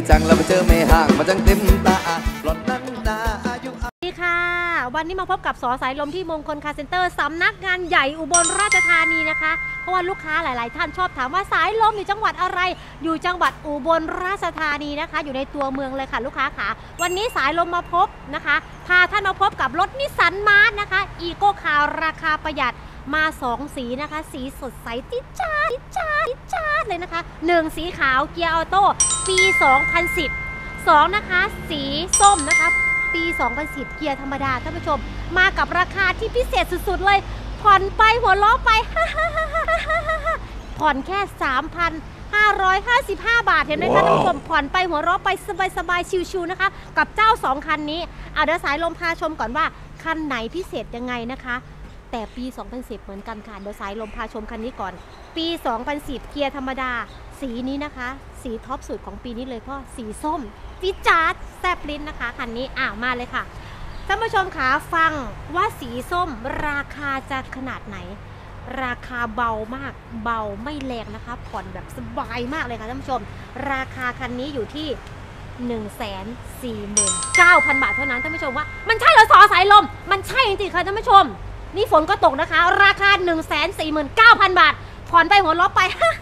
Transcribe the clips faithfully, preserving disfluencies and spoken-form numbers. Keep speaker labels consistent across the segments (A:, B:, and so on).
A: จังแล้วมาเจอไม่ห่างมาจังเต็มตาหลอนนั้นนาอายุสวัสดี
B: ค่ะวันนี้มาพบกับสอสายลมที่มงคลคาร์เซ็นเตอร์สำนักงานใหญ่อุบลราชธานีนะคะเพราะว่าลูกค้าหลายๆท่านชอบถามว่าสายลมอยู่จังหวัดอะไรอยู่จังหวัดอุบลราชธานีนะคะอยู่ในตัวเมืองเลยค่ะลูกค้าค่ะวันนี้สายลมมาพบนะคะพาท่านมาพบกับรถนิสสันมาร์ทนะคะอีโก้คาร์ราคาประหยัดมาสองสีนะคะสีสดใสจิ๊ดจ้าจิ๊ดจ้าจิ๊ดจ้าเลยนะคะหนึ่งสีขาวเกียร์ออโต้ปีสองพันสิบสองนะคะสีส้มนะคะปีสองพันสิบเกียร์ธรรมดาท่านผู้ชมมากับราคาที่พิเศษสุดๆเลยผ่อนไปหัวล้อไปผ่อนแค่ สามพันห้าร้อยห้าสิบห้า บาทเห็นไหมคะท่านผู้ชมผ่อนไปหัวล้อไปสบายๆชิวๆนะคะกับเจ้าสองคันนี้เอาเดี๋ยวสายลมพาชมก่อนว่าคันไหนพิเศษยังไงนะคะแต่ปีสองพันสิบเหมือนกันค่ะเดี๋ยวสายลมพาชมคันนี้ก่อนปีสองพันสิบเกียร์ธรรมดาสีนี้นะคะสีท็อปสุดของปีนี้เลยเพราะสีส้มจี๊ดจ๊าดแซ่บลิ้นนะคะคันนี้อ่ะมาเลยค่ะท่านผู้ชมคะฟังว่าสีส้มราคาจะขนาดไหนราคาเบามากเบาไม่แรงนะคะผ่อนแบบสบายมากเลยค่ะท่านผู้ชมราคาคันนี้อยู่ที่ หนึ่งแสนสี่หมื่นเก้าพัน บาทเท่านั้นท่านผู้ชมว่ามันใช่เหรอสอสายลมมันใช่จริงๆค่ะท่านผู้ชมนี่ฝนก็ตกนะคะราคา หนึ่งแสนสี่หมื่นเก้าพัน บาทผ่อนไปหัวล้อไป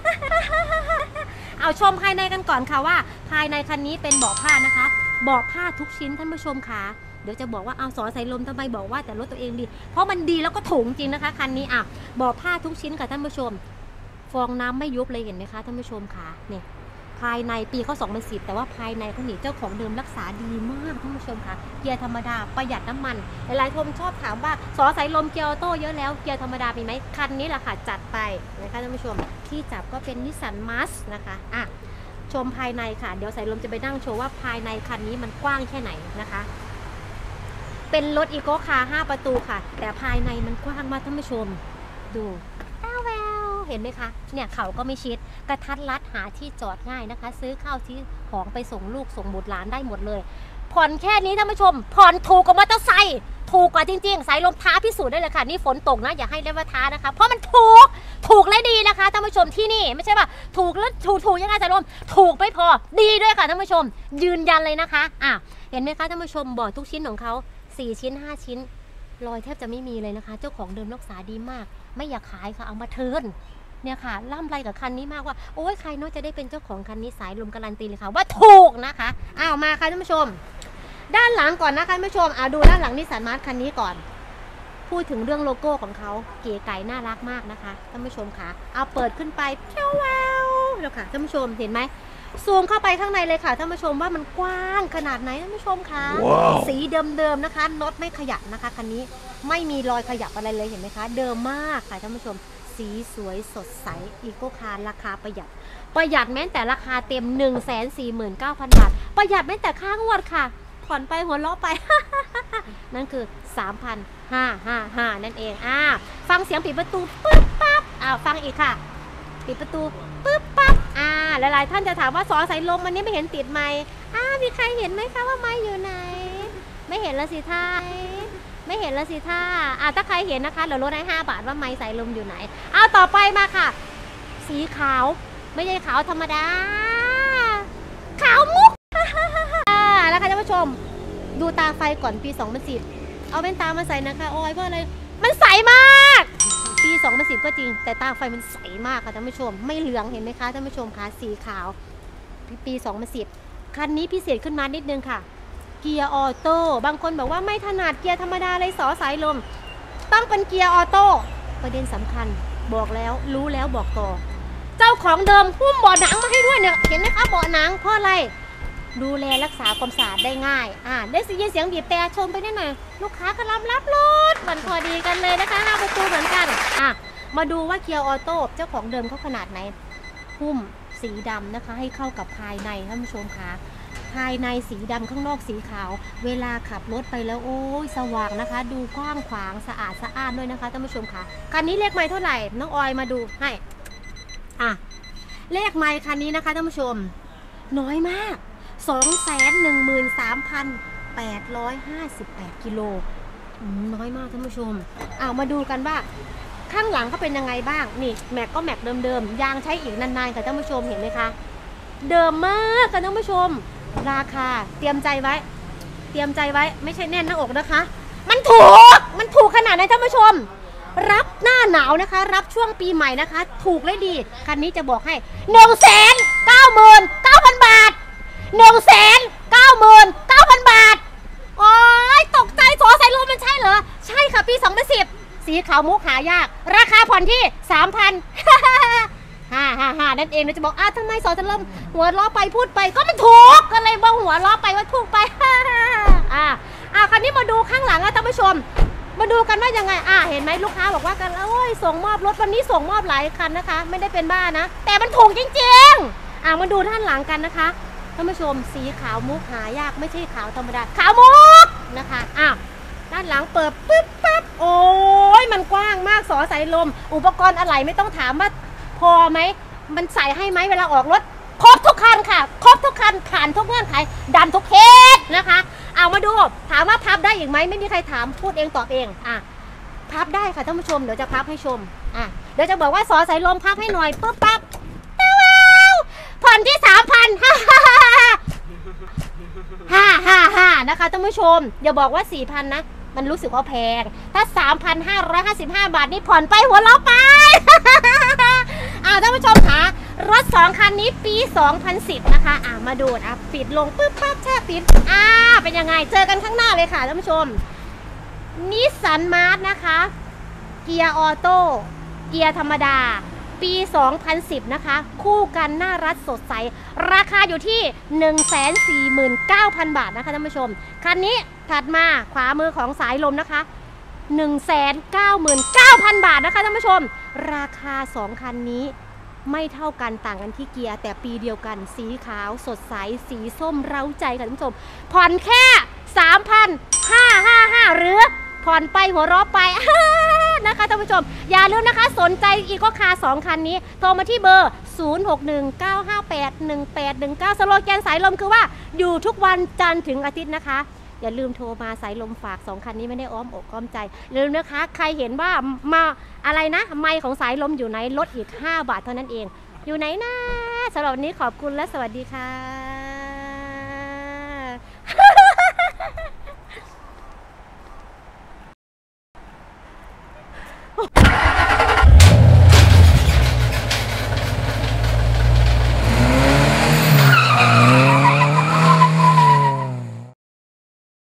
B: เอาชมภายในกันก่อนค่ะว่าภายในคันนี้เป็นเบาะผ้านะคะเบาะผ้าทุกชิ้นท่านผู้ชมค่ะเดี๋ยวจะบอกว่าเอาสอสายลมทำไมบอกว่าแต่รถตัวเองดีเพราะมันดีแล้วก็ถูกจริงนะคะคันนี้อ่ะเบาะผ้าทุกชิ้นค่ะท่านผู้ชมฟองน้ำไม่ยุบเลยเห็นไหมคะท่านผู้ชมค่ะเนี่ยภายในปีเขาสองพันสิบแต่ว่าภายในเขาหนีเจ้าของเดิมรักษาดีมากท่านผู้ชมค่ะเกียร์ธรรมดาประหยัดน้ำมันหลายๆคนชอบถามว่าสอสายลมเกียร์ออโต้เยอะแล้วเกียร์ธรรมดามีไหมคันนี้แหละค่ะจัดไปนะคะท่านผู้ชมที่จับก็เป็นนิสสันมาร์ชนะคะอ่ะชมภายในค่ะเดี๋ยวสายลมจะไปนั่งโชว์ว่าภายในคันนี้มันกว้างแค่ไหนนะคะเป็นรถอีโก้คาร์ห้าประตูค่ะแต่ภายในมันกว้างมากท่านผู้ชมดูแววเห็นไหมคะเนี่ยเขาก็ไม่ชิดกระทัดรัดหาที่จอดง่ายนะคะซื้อข้าวที่ของไปส่งลูกส่งบุตรหลานได้หมดเลยผ่อนแค่นี้ท่านผู้ชมผ่อนถูกกว่ามอเตอร์ไซค์ถูกกว่าจริงๆสายลมท้าพิสูจน์ได้เลยค่ะนี่ฝนตกนะอย่าให้เรียกว่าท้านะคะเพราะมันถูกถูกและดีนะคะท่านผู้ชมที่นี่ไม่ใช่ป่ะถูกแล้วถูกถูกยังไงสายลมถูกไม่พอดีด้วยค่ะท่านผู้ชมยืนยันเลยนะคะอ่ะเห็นไหมคะท่านผู้ชมบอกทุกชิ้นของเขาสี่ชิ้นห้าชิ้นรอยแทบจะไม่มีเลยนะคะเจ้าของเดิมรักษาดีมากไม่อยากขายค่ะเอามาเทิร์นเนี่ยค่ะล่ำไรกับคันนี้มากว่าโอ้ยใครน่าจะได้เป็นเจ้าของคันนี้สายลมการันตีเลยค่ะว่าถูกนะคะอ้าวมาค่ะท่านผู้ชมด้านหลังก่อนนะคะท่านผู้ชมเอาดูด้านหลังนิสสันมาร์ทคันนี้ก่อนพูดถึงเรื่องโลโก้ของเขาเก๋ไก๋น่ารักมากนะคะท่านผู้ชมค่ะเอาเปิดขึ้นไปเพี้ยวแววแล้วค่ะท่านผู้ชมเห็นไหมซูมเข้าไปข้างในเลยค่ะท่านผู้ชมว่ามันกว้างขนาดไหนท่านผู้ชมคะ wow. สีเดิมๆนะคะน็อตไม่ขยับนะคะคันนี้ไม่มีรอยขยับอะไรเลยเห็นไหมคะเดิมมากค่ะท่านผู้ชมสีสวยสดใสอีโก้คาร์ราคาประหยัดประหยัดแม้แต่ราคาเต็ม หนึ่งแสนสี่หมื่นเก้าพัน บาทประหยัดแม้แต่ค่างวดค่ะผ่อนไปหัวล้อไป นั่นคือ สามพันห้าร้อยห้าสิบห้า นั่นเองอ่าฟังเสียงปิดประตูปึ๊บปั๊บอ่าฟังอีกค่ะปิดประตูปึ๊บปั๊บอ่าหลายๆท่านจะถามว่าสอสายลมมันนี้ไม่เห็นติดไมค์อ่ามีใครเห็นไหมคะว่าไมค์อยู่ไหนไม่เห็นละสิท่าไม่เห็นละสิท่าอ่าถ้าใครเห็นนะคะเดี๋ยวลดให้ห้าบาทว่าไมค์สายลมอยู่ไหนเอาต่อไปมาค่ะสีขาวไม่ใช่ขาวธรรมดาขาวมุกอ่าแล้วค่ะท่านผู้ชมดูตาไฟก่อนปีสองพันสิบเอาแว่นตามาใส่นะคะโอ้ยเพราะอะไรมันใสมากปีสองพันสิบก็จริงแต่ตาไฟมันใสมากค่ะท่านผู้ชมไม่เหลืองเห็นไหมคะท่านผู้ชมคะสีขาวปีสองพันสิบคันนี้พิเศษขึ้นมานิดนึงค่ะเกียร์ออโต้บางคนบอกว่าไม่ถนัดเกียร์ธรรมดาเลยสอสายลมต้องเป็นเกียร์ออโต้ประเด็นสำคัญบอกแล้วรู้แล้วบอกต่อเจ้าของเดิมหุ้มเบาะหนังมาให้ด้วยเนี่ยเห็นไหมคะเบาะหนังเพราะอะไรดูแลรักษาความสะอาดได้ง่ายอ่าได้ยินเสียงบีบแต่ชมไปนิดหน่อยลูกค้ากำลังรับรถมันพอดีกันเลยนะคะห้าประตูเหมือนกันอ่ะมาดูว่าเกียร์ออโต้เจ้าของเดิมเขาขนาดไหนหุ้มสีดำนะคะให้เข้ากับภายในท่านผู้ชมคะภายในสีดำข้างนอกสีขาวเวลาขับรถไปแล้วโอ้ยสว่างนะคะดูกว้างขวางสะอาดสะอ้านด้วยนะคะท่านผู้ชมคะคันนี้เลขไมล์เท่าไหร่น้องออยมาดูให้อ่ะเลขไมล์คันนี้นะคะท่านผู้ชมน้อยมาก สองแสนหนึ่งหมื่นสามพันแปดร้อยห้าสิบแปด กิโลน้อยมากท่านผู้ชมเอามาดูกันว่าข้างหลังเขาเป็นยังไงบ้างนี่แม็กก็แม็กเดิมๆยางใช้อีกนานๆค่ะท่านผู้ชมเห็นไหมคะเดิมมากค่ะท่านผู้ชมราคาเตรียมใจไว้เตรียมใจไว้ไม่ใช่แน่นหน้าอกนะคะมันถูกมันถูกขนาดไหนท่านผู้ชมรับหน้าหนาวนะคะรับช่วงปีใหม่นะคะถูกและดีคันนี้จะบอกให้หนึ่งแสนเก้าหมื่นเก้าพันบาทหนึ่งแสนเก้าหมื่นเก้าพันบาทโอ้ยตกใจสอใส่ลมมันใช่เหรอใช่ค่ะปีสองพันสิบสีขาวมุกหายากราคาผ่อนที่สามพันฮ่าฮ่าฮ่านั่นเองเราจะบอกอ้าวทำไมสอจะเริ่มหัวล้อไปพูดไปก็มันถูกก็เลยบอกหัวล้อไปว่าถูกไปฮ่าฮ่าอ่าอ่าคราวนี้มาดูข้างหลังอ่ะท่านผู้ชมมาดูกันว่ายังไงอ่าเห็นไหมลูกค้าบอกว่ากันโอ้ยส่งมอบรถวันนี้ส่งมอบหลายคันนะคะไม่ได้เป็นบ้านะแต่มันถูกจริงๆอ่ามาดูด้านหลังกันนะคะท่านผู้ชมสีขาวมุกหายากไม่ใช่ขาวธรรมดาขาวมุกนะคะอ้าวด้านหลังเปิดปึ๊บปั๊บโอ้ยมันกว้างมากสอสายลมอุปกรณ์อะไรไม่ต้องถามว่าพอไหมมันใส่ให้ไหมเวลาออกรถครบทุกคันค่ะครบทุกคันผ่านทุกเงื่อนไขดันทุกเคสนะคะเอามาดูถามว่าพับได้อีกไหมไม่มีใครถามพูดเองตอบเองอ่ะพับได้ค่ะท่านผู้ชมเดี๋ยวจะพับให้ชมอ่ะเดี๋ยวจะบอกว่าสอสายลมพับให้หน่อยปึ๊บปั๊บผ่อนที่สามพันฮ่าฮ่าฮ่าฮ่าฮ่านะคะท่านผู้ชมอย่าบอกว่าสี่พันนะมันรู้สึกว่าแพงถ้า สามพันห้าร้อยห้าสิบห้า บาทนี่ผ่อนไปหัวเราะไปอ่าท่านผู้ชมคะรถสองคันนี้ปีสองพันสิบนะคะอ่ามาดูอ่ะปิดลงปึ๊บปั๊บแช่ปิดอ่าเป็นยังไงเจอกันข้างหน้าเลยค่ะท่านผู้ชมนิสสันมาร์ทนะคะเกียร์ออโต้เกียร์ธรรมดาปีสองพันสิบนะคะคู่กันน่ารักสดใสราคาอยู่ที่ หนึ่งแสนสี่หมื่นเก้าพัน บาทนะคะท่านผู้ชมคันนี้ถัดมาขวามือของสายลมนะคะ หนึ่งแสนเก้าหมื่นเก้าพัน บาทนะคะท่านผู้ชมราคาสองคันนี้ไม่เท่ากันต่างกันที่เกียร์แต่ปีเดียวกันสีขาวสดใสสีส้มเร้าใจค่ะท่านผู้ชมผ่อนแค่ สามพันห้าร้อยห้าสิบห้า หรือผ่อนไปหัวเราะไปนะคะท่านผู้ชมอย่าลืมนะคะสนใจอีโคคาร์สองคันนี้โทรมาที่เบอร์ศูนย์ หก หนึ่ง เก้า ห้า แปด หนึ่ง แปด หนึ่ง เก้าสโลแกนสายลมคือว่าอยู่ทุกวันจันทร์ถึงอาทิตย์นะคะอย่าลืมโทรมาสายลมฝากสองคันนี้ไม่ได้อ้อมอกอ้อมใจลืมนะคะใครเห็นว่ามาอะไรนะไมค์ของสายลมอยู่ไหนลดอีกห้าบาทเท่านั้นเองอยู่ไหนนะสำหรับวันนี้ขอบคุณและสวัสดีค่ะ